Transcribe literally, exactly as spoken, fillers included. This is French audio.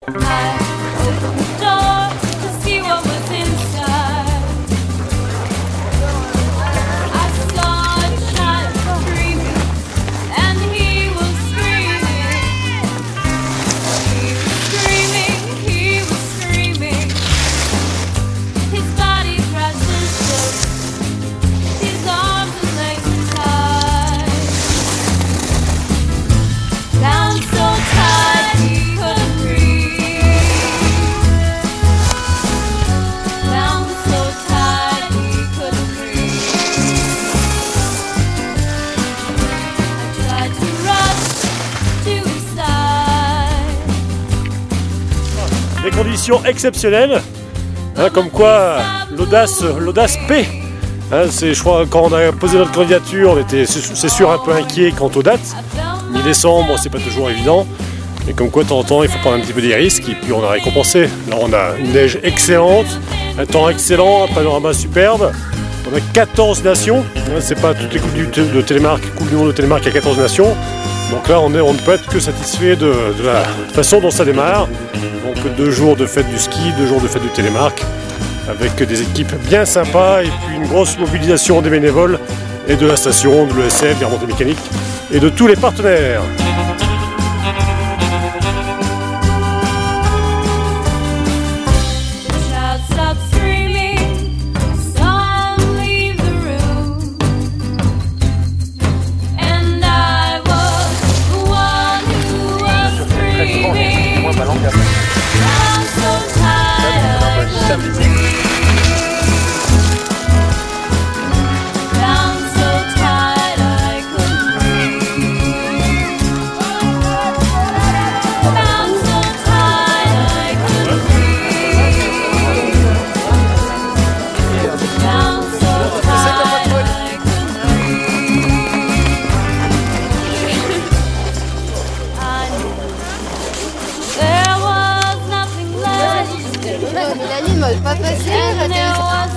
Des conditions exceptionnelles, hein, comme quoi l'audace, l'audace paie. Hein, c'est, je crois, quand on a posé notre candidature, on était, c'est sûr, un peu inquiet quant aux dates. Mi-décembre, c'est pas toujours évident. Mais comme quoi, de temps en temps, il faut prendre un petit peu des risques et puis on a récompensé. Là, on a une neige excellente, un temps excellent, un panorama superbe. On a quatorze nations. Hein, c'est pas toutes les coupes du, de télémark, Coupe du monde de télémark, il y a quatorze nations. Donc là, on, est, on ne peut être que satisfait de, de la façon dont ça démarre. Donc deux jours de fête du ski, deux jours de fête du télémark, avec des équipes bien sympas et puis une grosse mobilisation des bénévoles et de la station, de l'E S F, des remontées mécaniques et de tous les partenaires. Mélanie ne m'a pas passé la télévision.